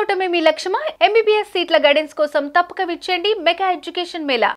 అవటమే మీ లక్ష్యమా? MBBS సీట్ల guidance కోసం తప్పక విచ్చేయండి మెగా ఎడ్యుకేషన్ మేళా.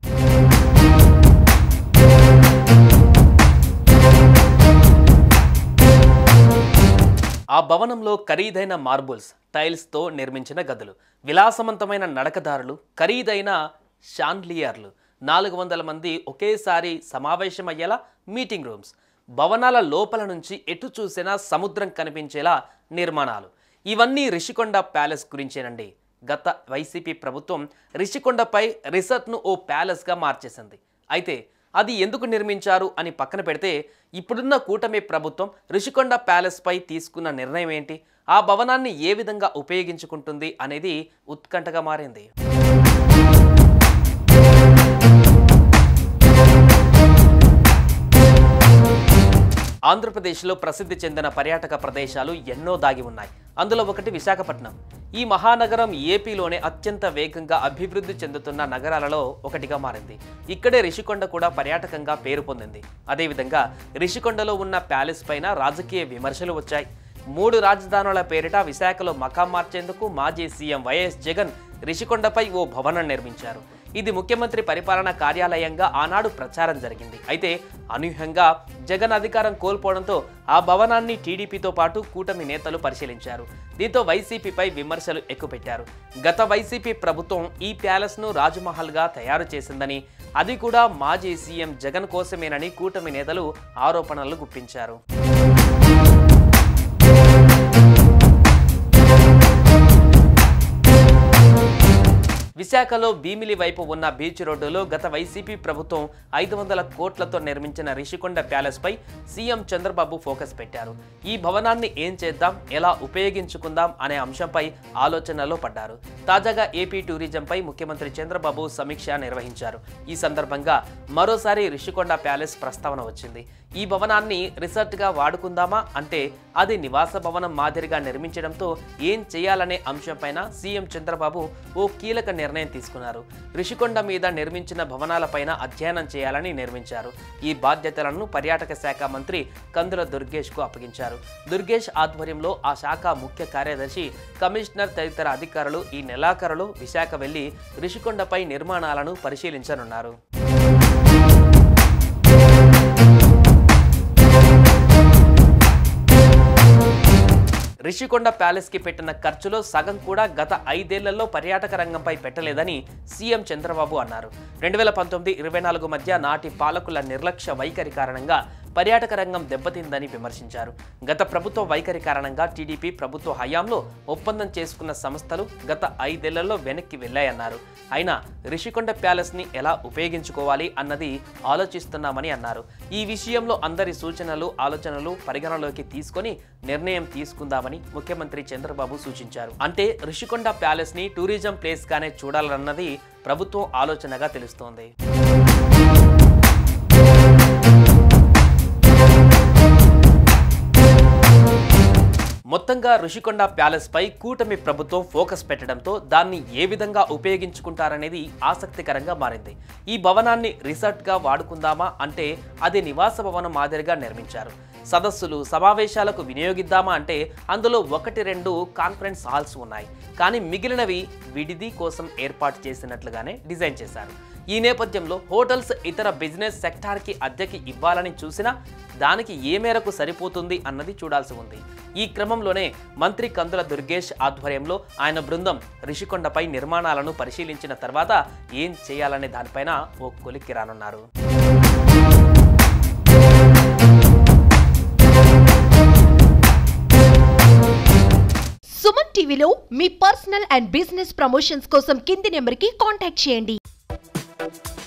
ఆ భవనంలో ఖరీదైన మార్బుల్స్, టైల్స్ తో నిర్మించిన గదులు, విలాసవంతమైన నడకదారులు, ఖరీదైన షాన్లియర్లు, 400 మంది ఒకేసారి సమావేశమయ్యేలా మీటింగ్ రూమ్స్, భవనాల లోపల నుంచి ఎటు చూసినా సముద్రం కనిపించేలా నిర్మాణాలు. ఇవన్నీ రిషికొండ ప్యాలెస్ గురించేనండి. గత వైసీపీ ప్రభుత్వం రిషికొండపై రిసార్ట్ను ఓ ప్యాలెస్గా మార్చేసింది. అయితే అది ఎందుకు నిర్మించారు అని పక్కన పెడితే ఇప్పుడున్న కూటమి ప్రభుత్వం రిషికొండ ప్యాలెస్ పై తీసుకున్న నిర్ణయం ఏంటి, ఆ భవనాన్ని ఏ విధంగా ఉపయోగించుకుంటుంది అనేది ఉత్కంఠగా మారింది. ఆంధ్రప్రదేశ్లో ప్రసిద్ధి చెందిన పర్యాటక ప్రదేశాలు ఎన్నో దాగి ఉన్నాయి. అందులో ఒకటి విశాఖపట్నం. ఈ మహానగరం ఏపీలోనే అత్యంత వేగంగా అభివృద్ధి చెందుతున్న నగరాలలో ఒకటిగా మారింది. ఇక్కడే రిషికొండ కూడా పర్యాటకంగా పేరు పొందింది. అదేవిధంగా రిషికొండలో ఉన్న ప్యాలెస్ పైన రాజకీయ విమర్శలు వచ్చాయి. 3 రాజధానుల పేరిట విశాఖలో మకాం మార్చేందుకు మాజీ సీఎం వైఎస్ జగన్ రిషికొండపై ఓ భవనం నిర్మించారు. ఇది ముఖ్యమంత్రి పరిపాలనా కార్యాలయంగా ఆనాడు ప్రచారం జరిగింది. అయితే అనూహ్యంగా జగన్ అధికారం కోల్పోవడంతో ఆ భవనాన్ని టీడీపీతో పాటు కూటమి నేతలు పరిశీలించారు. దీంతో వైసీపీపై విమర్శలు ఎక్కుపెట్టారు. గత వైసీపీ ప్రభుత్వం ఈ ప్యాలెస్ను రాజ్మహల్గా తయారు చేసిందని, అది కూడా మాజీ సీఎం జగన్ కోసమేనని కూటమి నేతలు ఆరోపణలు గుప్పించారు. విశాఖలో భీమిలి వైపు ఉన్న బీచ్ రోడ్డులో గత వైసీపీ ప్రభుత్వం 500 కోట్లతో నిర్మించిన రిషికొండ ప్యాలెస్ పై సీఎం చంద్రబాబు ఫోకస్ పెట్టారు. ఈ భవనాన్ని ఏం చేద్దాం, ఎలా ఉపయోగించుకుందాం అనే అంశంపై ఆలోచనలో పడ్డారు. తాజాగా ఏపీ టూరిజంపై ముఖ్యమంత్రి చంద్రబాబు సమీక్ష నిర్వహించారు. ఈ సందర్భంగా మరోసారి రిషికొండ ప్యాలెస్ ప్రస్తావన వచ్చింది. ఈ భవనాన్ని రిసార్ట్గా వాడుకుందామా అంటే అది నివాస భవనం మాదిరిగా నిర్మించడంతో ఏం చేయాలనే అంశంపైన సీఎం చంద్రబాబు ఓ కీలక నిర్ణయం తీసుకున్నారు. రిషికొండ మీద నిర్మించిన భవనాలపైన అధ్యయనం చేయాలని నిర్మించారు. ఈ బాధ్యతలను పర్యాటక శాఖ మంత్రి కందుల దుర్గేష్కు అప్పగించారు. దుర్గేష్ ఆధ్వర్యంలో ఆ శాఖ ముఖ్య కార్యదర్శి, కమిషనర్ తదితర అధికారులు ఈ నెలాఖరులో విశాఖ వెళ్లి రిషికొండపై నిర్మాణాలను పరిశీలించనున్నారు. రిషికొండ ప్యాలెస్ కి పెట్టిన ఖర్చులో సగం కూడా గత 5 ఏళ్లలో పర్యాటక రంగంపై పెట్టలేదని సీఎం చంద్రబాబు అన్నారు. 2019-24 మధ్య నాటి పాలకుల నిర్లక్ష్య వైఖరి కారణంగా పర్యాటక రంగం దెబ్బతిందని విమర్శించారు. గత ప్రభుత్వ వైఖరి కారణంగా టీడీపీ ప్రభుత్వ హయాంలో ఒప్పందం చేసుకున్న సంస్థలు గత 5 ఏళ్లలో వెనక్కి వెళ్లాయన్నారు. అయినా రిషికొండ ప్యాలెస్ ని ఎలా ఉపయోగించుకోవాలి అన్నది ఆలోచిస్తున్నామని అన్నారు. ఈ విషయంలో అందరి సూచనలు, ఆలోచనలు పరిగణలోకి తీసుకొని నిర్ణయం తీసుకుందామని ముఖ్యమంత్రి చంద్రబాబు సూచించారు. అంటే రిషికొండ ప్యాలెస్ ని టూరిజం ప్లేస్ గానే చూడాలన్నది ప్రభుత్వం ఆలోచనగా తెలుస్తోంది. మొత్తంగా రిషికొండ ప్యాలెస్ పై కూటమి ప్రభుత్వం ఫోకస్ పెట్టడంతో దాన్ని ఏ విధంగా ఉపయోగించుకుంటారనేది ఆసక్తికరంగా మారింది. ఈ భవనాన్ని రిసార్ట్గా వాడుకుందామా అంటే అది నివాస భవనం మాదిరిగా నిర్మించారు. సదస్సులు, సమావేశాలకు వినియోగిద్దామా అంటే అందులో 1-2 కాన్ఫరెన్స్ హాల్స్ ఉన్నాయి. కానీ మిగిలినవి విడిది కోసం ఏర్పాటు చేసినట్లుగానే డిజైన్ చేశారు. ఈ నేపథ్యంలో హోటల్స్, ఇతర బిజినెస్ సెక్టార్కి అద్దెకి ఇవ్వాలని చూసినా దానికి ఏ మేరకు సరిపోతుంది అన్నది చూడాల్సి ఉంది. ఈ క్రమంలోనే మంత్రి కందుల దుర్గేష్ ఆధ్వర్యంలో ఆయన బృందం రిషికొండపై నిర్మాణాలను పరిశీలించిన తర్వాత ఏం చేయాలనే దానిపైన ఓ కొలిక్కి రానున్నారు. సుమన్ టీవీలో మీ పర్సనల్ అండ్ బిజినెస్ ప్రమోషన్స్ కోసం కింది నెంబర్కి కాంటాక్ట్ చేయండి.